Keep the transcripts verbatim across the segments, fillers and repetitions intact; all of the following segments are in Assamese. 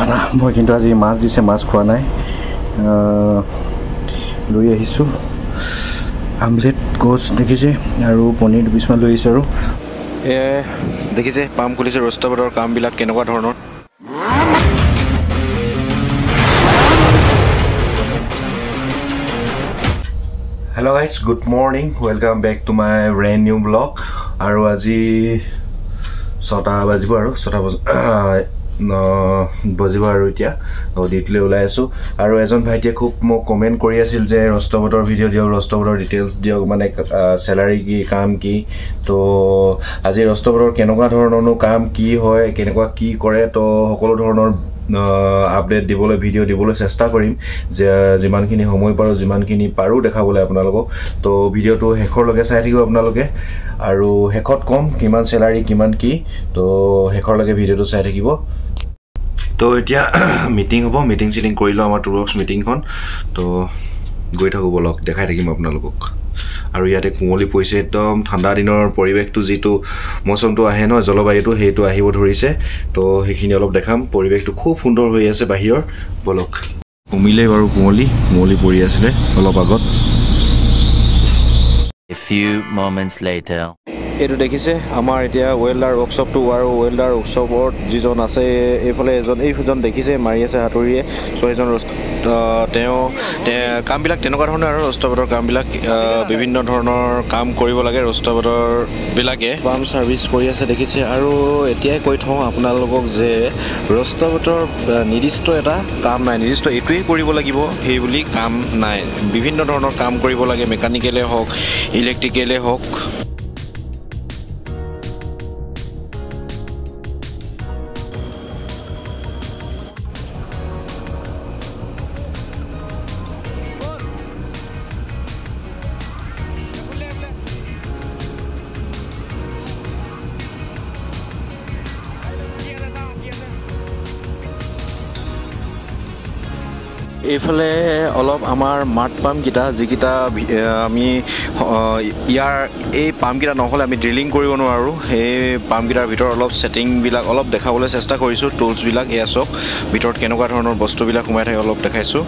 খানা মই কিন্তু আজি মাছ দিছে মাছ খোৱা নাই লৈ আহিছোঁ আমলেট গোছ দেখিছে আৰু পনীৰ দুপিছমান লৈ আহিছোঁ আৰু এ দেখিছে পাম খুলিছে roustabout কামবিলাক কেনেকুৱা ধৰণৰ Hello guys, good morning. Welcome back to my brand new vlog. Aru aji sota bajibo aru sota no bajibo aru etia oditle ulai asu aru ejon bhaitie khub mo comment kori asil je roustabout video diok roustabout details diok mane salary ki kaam ki to aji roustabout kenoka dhorono kaam ki hoy kenekwa ki kore to hokolo dhoroner update দিবলৈ ভিডিও দিবলৈ চেষ্টা কৰিম যে যিমানখিনি সময় পাৰো যিমানখিনি পাৰো দেখাবলৈ আপোনালোকক তো ভিডিওটো হেখৰলৈকে চাই থাকিব আপোনালোকে আৰু হেখত কম কিমান স্যালাৰি কিমান কি তো হেখৰলৈকে ভিডিওটো চাই থাকিব তো এতিয়া মিটিং হ'ব মিটিং সিটিং কৰিলো আমাৰ টু বক্স মিটিংখন তো গৈ থাকো বলক দেখাই থাকিম আপোনালোকক আৰু ইয়াতে কুমলি পইছে একদম ঠাণ্ডা দিনৰ পৰিবেশটো যেটো মৌসুমটো আহে ন জলবায়ুটো হেতু আহিব ধৰিছে তো হেখিনি অলপ দেখাম পৰিবেশটো খুব সুন্দৰ হৈ আছে বাহিৰৰ বলক কুমিলে বাৰু কুমলি কুমলি পৰি আছিল অলপ আগত A few moments later এটো দেখিছে আমাৰ এতিয়া ওয়েল্ডাৰ ওয়ার্কশপটো আৰু ওয়েল্ডাৰ ওয়ার্কশপত যিজন আছে এইফালে এজন এইজন দেখিছে মাৰি আছে হাতুৰিয়ে ছয়জন তেও কামবিলাক তেনেকুৱা ধৰণৰ আৰু roustabout কামবিলাক বিভিন্ন ধৰণৰ কাম কৰিব লাগে roustabout বিলাকে পাম সাৰ্ভিস কৰি আছে দেখিছে আৰু এতিয়াই কৈ থওঁ আপোনালোকক যে roustabout নিৰ্দিষ্ট এটা কাম নাই নিৰ্দিষ্ট এটোই কৰিব লাগিব হেই বুলি কাম নাই বিভিন্ন ধৰণৰ কাম কৰিব লাগে মেকানিকেলে হওক ইলেক্ট্ৰিকেলে হওক এইফালে অলপ আমাৰ মাঠ পাম কিটা যিকিটা আমি ইয়াৰ এই পাম কিটা নহলে আমি ড্ৰিলিং কৰিব নোৱাৰো এই পাম কিটাৰ ভিতৰ অলপ সেটিং বিলাক অলপ দেখাবলৈ চেষ্টা কৰিছো টুলস বিলাক এছক ভিতৰত কেনেকুৱা ধৰণৰ বস্তু বিলাক সোমাই থাকে অলপ দেখাইছো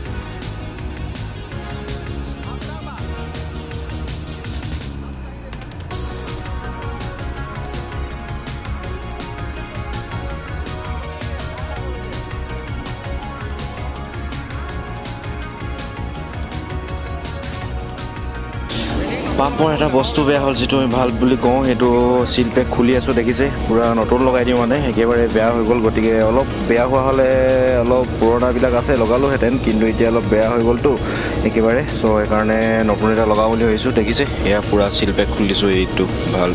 পাম্পৰ এটা বস্তু বেয়া হল যেটো আমি ভাল বুলি কওঁ হেতু সিল পেক খুলি আছো দেখিছে পুৰা নতুন লগাই দিও মানে একেবাৰে বেয়া হৈ গল গটিকে অলপ বেয়া হোৱা হলে অলপ পুৰণা বিলাক আছে লগালো হেতেন কিন্তু এতিয়া অলপ বেয়া হৈ গল তো একেবাৰে সো এই কাৰণে নতুন এটা লগাও বুলি হৈছো দেখিছে এয়া পুৰা সিল পেক খুলিছো এইটো ভাল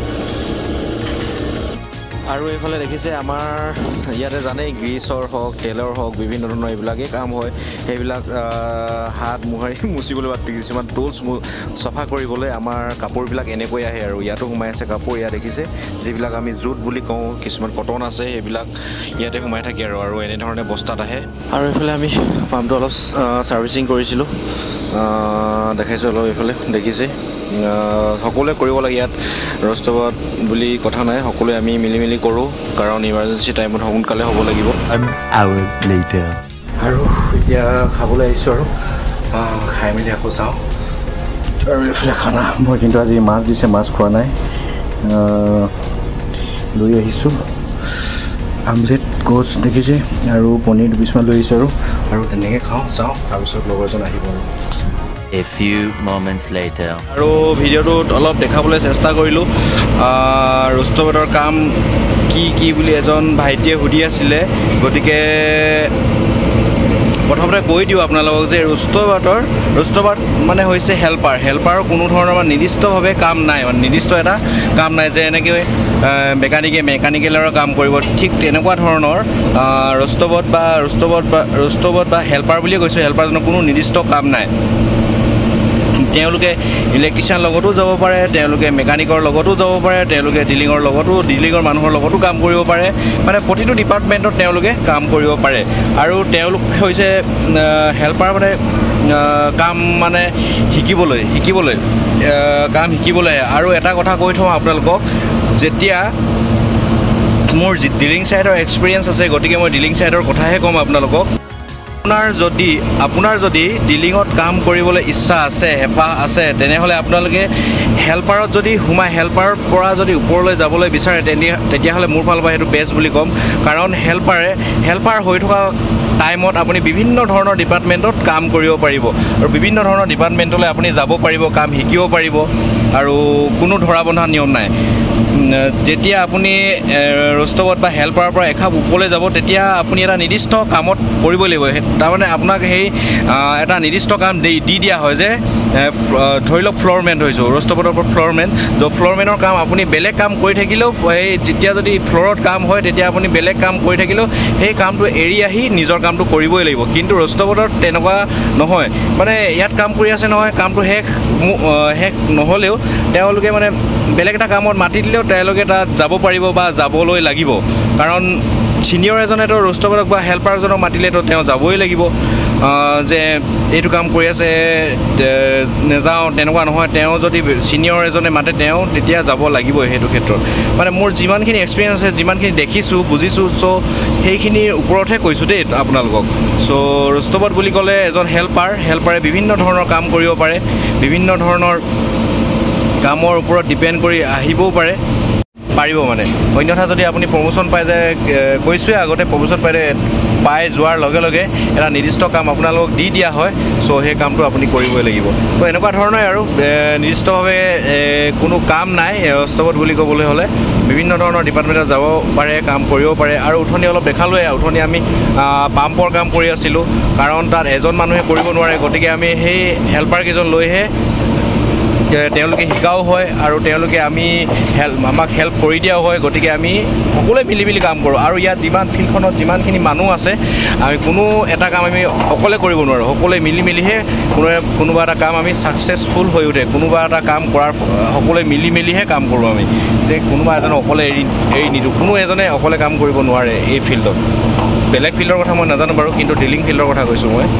আৰু এইফালে দেখিছে আমাৰ ইয়াতে জানে গ্ৰীছৰ হওক তেলৰ হওক বিভিন্ন ধৰণৰ এইবিলাকে কাম হয় সেইবিলাক হাত মুহাৰি মুচিবলৈ বাদ কিছুমান টুলস সফা কৰিবলৈ আমাৰ কাপোৰবিলাক এনেকৈ আহে আৰু ইয়াতো সোমাই আছে কাপোৰ ইয়া দেখিছে যিবিলাক আমি জুট বুলি কওঁ কিছুমান কটন আছে সেইবিলাক ইয়াতে সোমাই থাকে আৰু আৰু এনে ধৰণে বস্তাত আহে আৰু এইফালে আমি পাম্পটো অলপ সাৰ্ভিসিং কৰিছিলো দেখাইছো অলপ এইফালে দেখিছে সকলোৱে কৰিব লাগে ইয়াত roustabout বুলি কথা নাই সকলোৱে আমি মিলি মিলি কৰো কাৰণ ইমাৰ্জেন্সি টাইমত সোনকালে হ'ব লাগিব an hour later আৰু এতিয়া খাবলৈ আহিছো আৰু খাই মেলি আকৌ যাওঁ আৰু এইফালে খানা মই কিন্তু আজি মাছ দিছে মাছ খোৱা নাই লৈ আহিছো আমলেট গোছ দেখিছে আৰু পনীৰ দুপিছমান লৈ আহিছো আৰু আৰু তেনেকৈ খাওঁ যাওঁ তাৰপিছত লগৰজন আহিব আৰু A few moments later আৰু ভিডিওটোত অলপ দেখাবলৈ চেষ্টা কৰিলো roustabout কাম কি কি বুলি এজন ভাইটিয়ে হুদি আছিল গটিকে প্ৰথমতে কৈ দিও আপোনালোকক যে roustabout roustabout মানে হৈছে হেল্পাৰ হেল্পাৰৰ কোনো ধৰণৰ মানে নিৰ্দিষ্টভাৱে কাম নাই মানে নিৰ্দিষ্ট এটা কাম নাই যে এনেকৈ মেকানিকে মেকানিকেলৰ কাম কৰিব ঠিক তেনেকুৱা ধৰণৰ roustabout বা roustabout বা roustabout বা হেল্পাৰ বুলি কৈছো হেল্পাৰজনৰ কোনো নিৰ্দিষ্ট কাম নাই তেওঁলোকে ইলেক্ট্ৰিচিয়ান লগতো যাব পাৰে তেওঁলোকে মেকানিকৰ লগতো যাব পাৰে তেওঁলোকে ডিলিঙৰ লগতো ডিলিঙৰ মানুহৰ লগতো কাম কৰিব পাৰে মানে প্ৰতিটো ডিপাৰ্টমেন্টত তেওঁলোকে কাম কৰিব পাৰে আৰু তেওঁলোক হৈছে হেল্পাৰ মানে কাম মানে শিকিবলৈ শিকিবলৈ কাম শিকিবলৈ আৰু এটা কথা কৈ থওঁ আপোনালোকক যেতিয়া মোৰ ডিলিং সাইডৰ এক্সপেৰিয়েন্স আছে গতিকে মই ডিলিং সাইডৰ কথাহে কম আপোনালোকক আপোনাৰ যদি আপোনাৰ যদি ডিলিঙত কাম কৰিবলৈ ইচ্ছা আছে হেঁপাহ আছে তেনেহ'লে আপোনালোকে হেল্পাৰত যদি হুমাই হেল্পাৰৰ পৰা যদি ওপৰলৈ যাবলৈ বিচাৰে তেতিয়াহ'লে মোৰ ফালৰ পৰা সেইটো বেষ্ট বুলি ক'ম কাৰণ হেল্পাৰে হেল্পাৰ হৈ থকা টাইমত আপুনি বিভিন্ন ধৰণৰ ডিপাৰ্টমেণ্টত কাম কৰিব পাৰিব আৰু বিভিন্ন ধৰণৰ ডিপাৰ্টমেণ্টলৈ আপুনি যাব পাৰিব কাম শিকিব পাৰিব আৰু কোনো ধৰা বন্ধা নিয়ম নাই যেতিয়া আপুনি ৰোষ্টাবাউট বা হেল্পাৰৰ পৰা এখাপ ওপৰলৈ যাব তেতিয়া আপুনি এটা নিৰ্দিষ্ট কামত কৰিব লাগিব তাৰমানে আপোনাক সেই এটা নিৰ্দিষ্ট কাম দি দিয়া হয় যে ধৰি লওক ফ্ল'ৰমেন হৈছোঁ ৰোষ্টাবাউটৰ পৰা ফ্ল'ৰমেন য' ফ্ল'ৰমেনৰ কাম আপুনি বেলেগ কাম কৰি থাকিলেও সেই যেতিয়া যদি ফ্ল'ৰত কাম হয় তেতিয়া আপুনি বেলেগ কাম কৰি থাকিলেও সেই কামটো এৰি আহি নিজৰ কামটো কৰিবই লাগিব কিন্তু ৰোষ্টাবাউটত তেনেকুৱা নহয় মানে ইয়াত কাম কৰি আছে নহয় কামটো শেষ শেষ নহ'লেও তেওঁলোকে মানে বেলেগ এটা কামত মাতি দিলেও তেওঁলোকে তাত যাব পাৰিব বা যাবলৈ লাগিব কাৰণ ছিনিয়ৰ এজনেতো ৰোষ্টাবাউটক বা হেল্পাৰজনক মাতিলেতো তেওঁ যাবই লাগিব যে এইটো কাম কৰি আছে নেযাওঁ তেনেকুৱা নহয় তেওঁ যদি ছিনিয়ৰ এজনে মাতে তেওঁ তেতিয়া যাব লাগিবই সেইটো ক্ষেত্ৰত মানে মোৰ যিমানখিনি এক্সপিৰিয়েঞ্চ আছে যিমানখিনি দেখিছোঁ বুজিছোঁ চ' সেইখিনিৰ ওপৰতহে কৈছোঁ দেই আপোনালোকক চ' ৰোষ্টাবাউট বুলি ক'লে এজন হেল্পাৰ হেল্পাৰে বিভিন্ন ধৰণৰ কাম কৰিব পাৰে বিভিন্ন ধৰণৰ কামৰ ওপৰত ডিপেণ্ড কৰি আহিবও পাৰে পাৰিব মানে অন্যথা যদি আপুনি প্ৰমোশ্যন পাই যায় কৈছোৱে আগতে প্ৰমোশ্যন পাই পাই যোৱাৰ লগে লগে এটা নিৰ্দিষ্ট কাম আপোনালোকক দি দিয়া হয় চ' সেই কামটো আপুনি কৰিবই লাগিব তো এনেকুৱা ধৰণে আৰু নিৰ্দিষ্টভাৱে কোনো কাম নাই ৰোষ্টাবাউট বুলি ক'বলৈ হ'লে বিভিন্ন ধৰণৰ ডিপাৰ্টমেণ্টত যাব পাৰে কাম কৰিব পাৰে আৰু উঠনি অলপ দেখালোৱে উঠনি আমি পাম্পৰ কাম কৰি আছিলোঁ কাৰণ তাত এজন মানুহে কৰিব নোৱাৰে গতিকে আমি সেই হেল্পাৰকেইজন লৈহে তেওঁলোকে শিকাও হয় আৰু তেওঁলোকে আমি হেল্প আমাক হেল্প কৰি দিয়াও হয় গতিকে আমি সকলোৱে মিলি মিলি কাম কৰোঁ আৰু ইয়াত যিমান ফিল্ডখনত যিমানখিনি মানুহ আছে আমি কোনো এটা কাম আমি অকলে কৰিব নোৱাৰোঁ সকলোৱে মিলি মিলিহে কোনো কোনোবা এটা কাম আমি ছাকচেছফুল হৈ উঠে কোনোবা এটা কাম কৰাৰ সকলোৱে মিলি মিলিহে কাম কৰোঁ আমি যে কোনোবা এজনে অকলে এৰি এৰি নিদিওঁ কোনো এজনে অকলে কাম কৰিব নোৱাৰে এই ফিল্ডত বেলেগ ফিল্ডৰ কথা মই নাজানো বাৰু কিন্তু ডিলিং ফিল্ডৰ কথা কৈছোঁ মই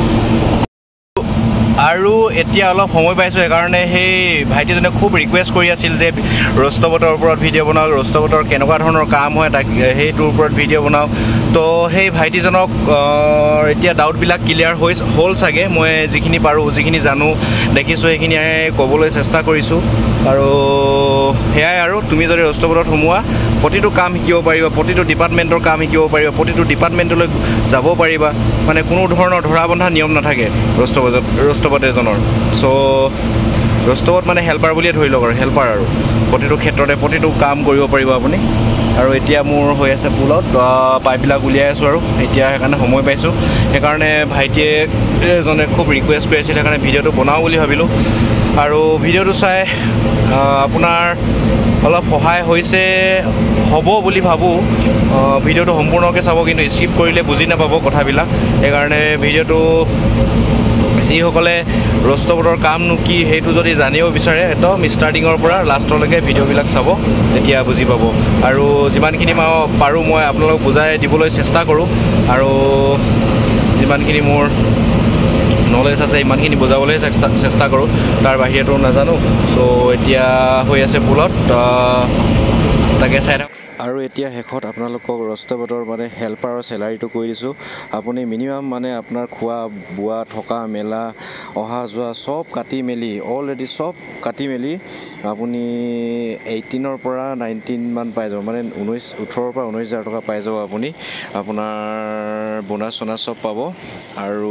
আৰু এতিয়া অলপ সময় পাইছোঁ সেইকাৰণে সেই ভাইটিজনে খুব ৰিকুৱেষ্ট কৰি আছিল যে ৰোষ্টাবাউটৰ ওপৰত ভিডিঅ' বনাওক ৰোষ্টাবাউটৰ কেনেকুৱা ধৰণৰ কাম হয় তাক সেইটোৰ ওপৰত ভিডিঅ' বনাওক তো সেই ভাইটিজনক এতিয়া ডাউটবিলাক ক্লিয়াৰ হৈ হ'ল চাগে মই যিখিনি পাৰোঁ যিখিনি জানো দেখিছোঁ সেইখিনি ক'বলৈ চেষ্টা কৰিছোঁ আৰু সেয়াই আৰু তুমি যদি ৰোষ্টাবাউটত সোমোৱা প্ৰতিটো কাম শিকিব পাৰিবা প্ৰতিটো ডিপাৰ্টমেণ্টৰ কাম শিকিব পাৰিবা প্ৰতিটো ডিপাৰ্টমেণ্টলৈ যাব পাৰিবা মানে কোনো ধৰণৰ ধৰা বন্ধা নিয়ম নাথাকে ৰোষ্টাবাউটত ৰোষ্টাবাউট এজনৰ চ' ৰোষ্টাবাউট মানে হেল্পাৰ বুলিয়ে ধৰি লওক আৰু হেল্পাৰ আৰু প্ৰতিটো ক্ষেত্ৰতে প্ৰতিটো কাম কৰিব পাৰিব আপুনি আৰু এতিয়া মোৰ হৈ আছে পুলত পাইপবিলাক উলিয়াই আছোঁ আৰু এতিয়া সেইকাৰণে সময় পাইছোঁ সেইকাৰণে ভাইটিয়ে এজনে খুব ৰিকুৱেষ্ট কৰি আছিল সেইকাৰণে ভিডিঅ'টো বনাওঁ বুলি ভাবিলোঁ আৰু ভিডিঅ'টো চাই আপোনাৰ অলপ সহায় হৈছে হ'ব বুলি ভাবোঁ ভিডিঅ'টো সম্পূৰ্ণকৈ চাব কিন্তু স্কিপ কৰিলে বুজি নাপাব কথাবিলাক সেইকাৰণে ভিডিঅ'টো যিসকলে ৰোষ্টাবাউটৰ কামনো কি সেইটো যদি জানিব বিচাৰে একদম ষ্টাৰ্টিঙৰ পৰা লাষ্টলৈকে ভিডিঅ'বিলাক চাব তেতিয়া বুজি পাব আৰু যিমানখিনি মই পাৰোঁ মই আপোনালোকক বুজাই দিবলৈ চেষ্টা কৰোঁ আৰু যিমানখিনি মোৰ নলেজ আছে ইমানখিনি বুজাবলৈ চেষ্টা চেষ্টা কৰোঁ তাৰ বাহিৰেতো নাজানো চ' এতিয়া হৈ আছে পুলত তাকে চাই থাকক আৰু এতিয়া শেষত আপোনালোকক ৰোষ্টাবাউটৰ মানে হেল্পাৰৰ চেলাৰীটো কৈ দিছোঁ আপুনি মিনিমাম মানে আপোনাৰ খোৱা বোৱা থকা মেলা অহা যোৱা চব কাটি মেলি অলৰেডি চব কাটি মেলি আপুনি এইটিনৰ পৰা নাইনটিন মান পাই যাব মানে ঊনৈছ ওঠৰৰ পৰা ঊনৈছ হাজাৰ টকা পাই যাব আপুনি আপোনাৰ বোনাছ চোনাছ চব পাব আৰু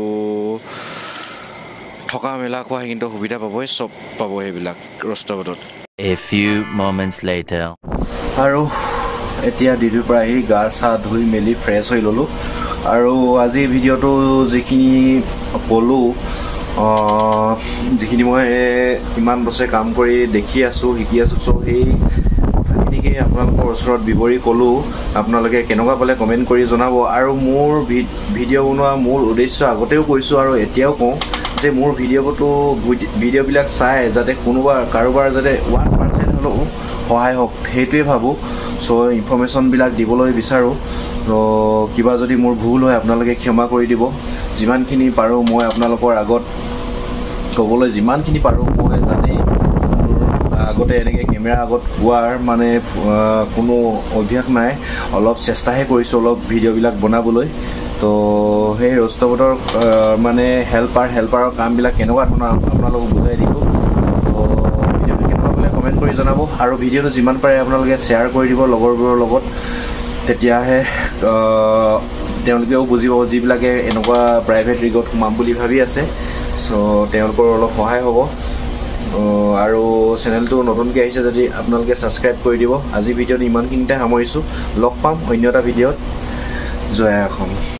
থকা মেলা খোৱা কিন্তু সুবিধা পাবই চব পাব সেইবিলাক ৰোষ্টাবাউটত A few moments later আৰু এতিয়া ডিউটিৰ পৰা আহি গা চা ধুই মেলি ফ্ৰেছ হৈ ল'লোঁ আৰু আজি ভিডিঅ'টো যিখিনি ক'লোঁ যিখিনি মই ইমান বছৰে কাম কৰি দেখি আছোঁ শিকি আছোঁ চ' সেই কথাখিনিকে আপোনালোকৰ ওচৰত বিৱৰি ক'লোঁ আপোনালোকে কেনেকুৱা পালে কমেণ্ট কৰি জনাব আৰু মোৰ ভিডিঅ' বনোৱা মূল উদ্দেশ্য আগতেও কৈছোঁ আৰু এতিয়াও কওঁ যে মোৰ ভিডিঅ'টো ভিডিঅ'বিলাক চাই যাতে কোনোবা কাৰোবাৰ যাতে ওৱান পাৰ্চেণ্ট হ'লেও সহায় হওক সেইটোৱে ভাবোঁ চ' ইনফৰ্মেশ্যনবিলাক দিবলৈ বিচাৰোঁ তো কিবা যদি মোৰ ভুল হয় আপোনালোকে ক্ষমা কৰি দিব যিমানখিনি পাৰোঁ মই আপোনালোকৰ আগত ক'বলৈ যিমানখিনি পাৰোঁ মই জানেই মোৰ আগতে এনেকৈ কেমেৰা আগত হোৱাৰ মানে কোনো অভ্যাস নাই অলপ চেষ্টাহে কৰিছোঁ অলপ ভিডিঅ'বিলাক বনাবলৈ তো সেই roustabout মানে হেল্পাৰ হেল্পাৰৰ কামবিলাক কেনেকুৱা ধৰণৰ আপোনালোকক বুজাই দিলোঁ তো ভিডিঅ'টো কেনেকুৱা পালে কমেণ্ট কৰি জনাব আৰু ভিডিঅ'টো যিমান পাৰে আপোনালোকে শ্বেয়াৰ কৰি দিব লগৰবোৰৰ লগত তেতিয়াহে তেওঁলোকেও বুজি পাব যিবিলাকে এনেকুৱা প্ৰাইভেট ৰিগত সোমাম বুলি ভাবি আছে চ' তেওঁলোকৰ অলপ সহায় হ'ব আৰু চেনেলটো নতুনকৈ আহিছে যদি আপোনালোকে ছাবস্ক্ৰাইব কৰি দিব আজি ভিডিঅ'টো ইমানখিনিতে সামৰিছোঁ লগ পাম অন্য এটা ভিডিঅ'ত জয় অসম